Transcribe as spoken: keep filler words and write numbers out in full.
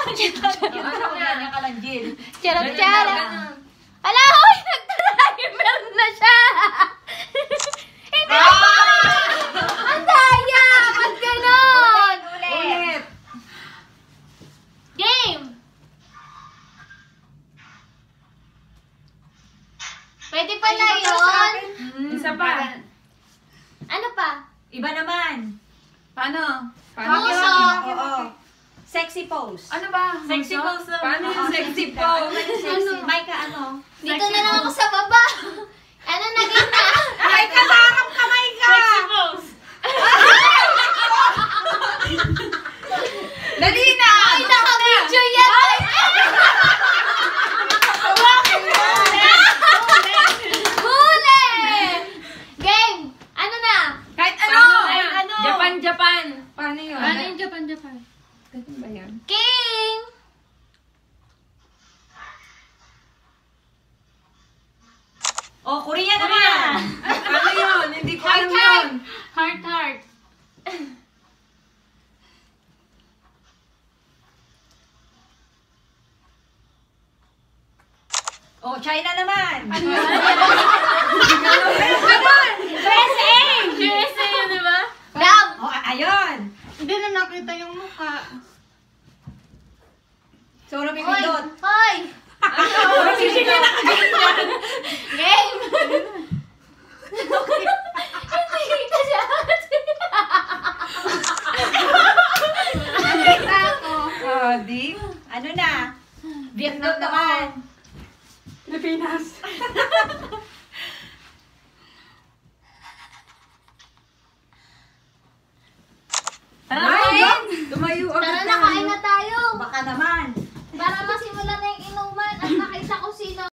Ano yan? Yung kalanggil. Charot-charot. Ala, hoy! Nagta-timer na siya! Hindi pa! Ang daya! Ba't ganon? Ulit. Game! Pwede pala yun. Isa pa. Ano pa? Iba naman. Paano? Puso. Oo. Sexy pose. Ano ba? Sexy pose. Paano yung sexy pose? Sexy. Micah, ano? Dito na lang ako sa baba. Ano naging na? Ay, kalarap kamay ka! Sexy pose. Dali na! Ay, naka-video yan! Huli! Game! Ano na? Kahit ano! Kahit ano. Japan, Japan. Paano yun? Ano yung Japan, Japan? Ganun ba yan? King! Oh, Korea naman. Paano yun? Hindi ko alam yun. Heart, heart. Oh, China naman. U S A! U S A yun, di ba? Love! Oh, ayun. Hindi na nakita yung mukha. Suro Hoy! pipindot. Hoy! Game! Hindi kita siya. Nakita ako. Oh, di? Ano na? Vietnam naman. Pilipinas. Ay! Tumayo agad Tara na, kain na tayo. Baka naman.